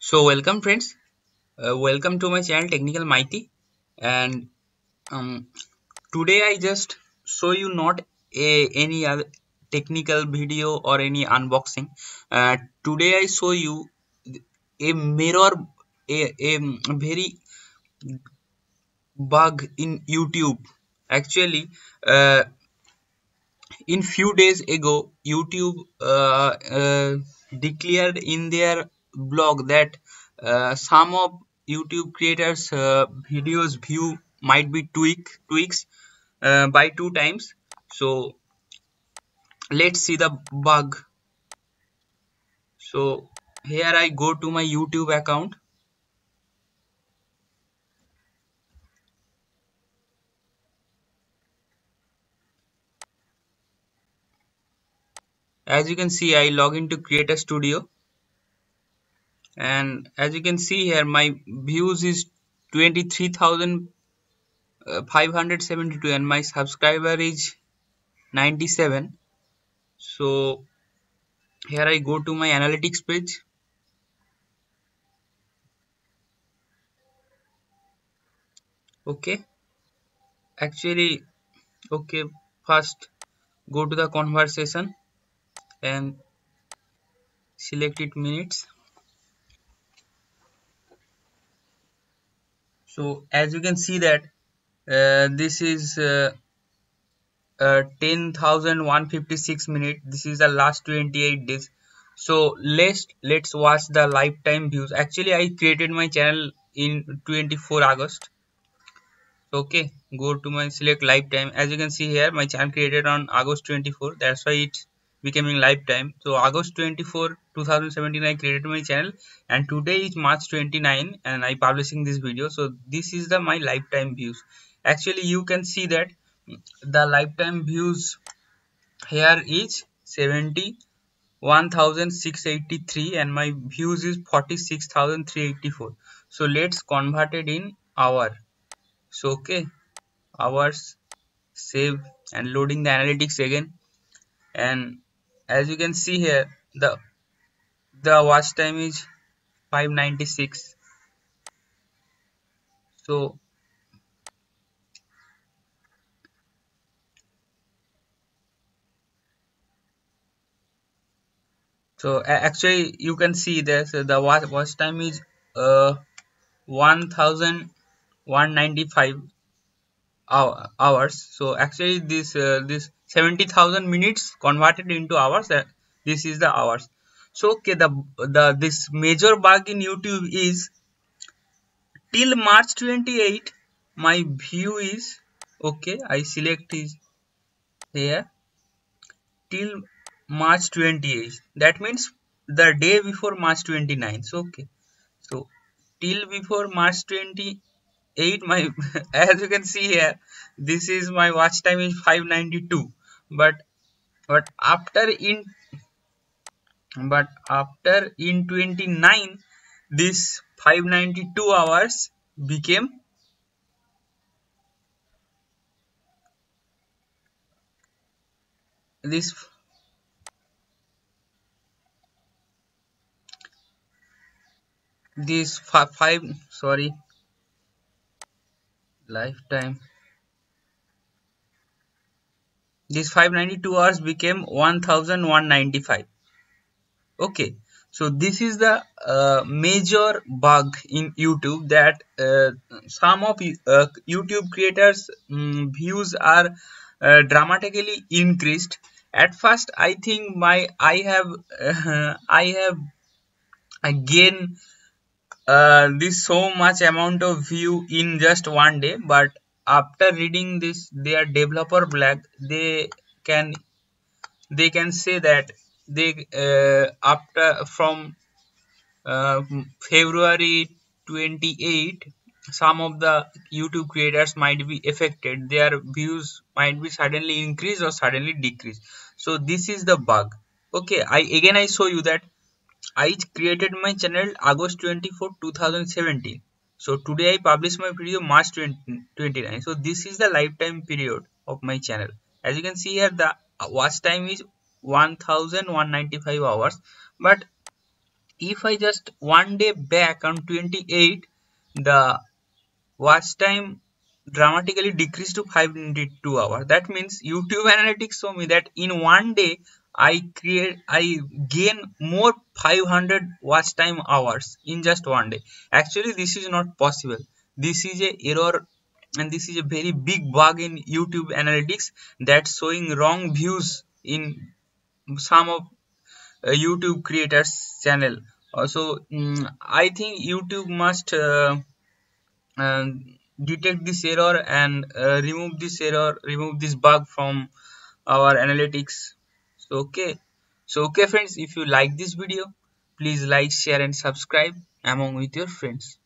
So welcome friends, welcome to my channel Technical Mighty. And um, today I just show you not any other technical video or any unboxing. Today I show you a mirror, a very bug in YouTube. Actually, in few days ago, YouTube declared in their blog that some of YouTube creators' videos view might be tweaks by 2 times. So let's see the bug. So here I go to my YouTube account. As you can see, I log into Creator Studio, and as you can see here, my views is 23,572, and my subscriber is 97. So here I go to my analytics page. Okay, actually, okay, first go to the conversation and select it minutes. So as you can see that this is 10,156 minutes. This is the last 28 days. So let's watch the lifetime views. Actually, I created my channel in 24 August. Okay, go to my select lifetime. As you can see here, my channel created on August 24. That's why it's becoming lifetime. So August 24 2017 I created my channel, and today is March 29 and I publishing this video. So this is the my lifetime views. Actually, you can see that the lifetime views here is 71,683 and my views is 46,384. So let's convert it in hour. So okay, hours, save, and loading the analytics again. And as you can see here, the watch time is 596. So actually you can see this, the watch time is 1,195 hours. So actually this 70,000 minutes converted into hours. This is the hours. So okay, the this major bug in YouTube is till March 28 my view is okay. I select is here till March 28. That means the day before March 29. So okay, so till before March 28 my as you can see here, this is my watch time is 592. But after in but after in 29, this 592 hours became this five, sorry, lifetime, this 592 hours became 1,195. Okay, so this is the major bug in YouTube, that some of YouTube creators views are dramatically increased. At first I think I have I have gained this so much amount of view in just one day, but after reading this their developer blog, can they can say that they after from February 28, some of the YouTube creators might be affected. Their views might be suddenly increase or suddenly decrease. So this is the bug. Okay, I show you that I created my channel August 24, 2017. So today I publish my video March 29. So this is the lifetime period of my channel. As you can see here, the watch time is 1,195 hours. But if I just one day back on 28, the watch time dramatically decreased to 592 hours. That means YouTube analytics show me that in one day I gain more 500 watch time hours in just one day. Actually, this is not possible. This is a error, and this is a very big bug in YouTube analytics that's showing wrong views in some of YouTube creators channel. Also, I think YouTube must detect this error and remove this bug from our analytics. So okay friends, if you like this video, please like, share and subscribe among with your friends.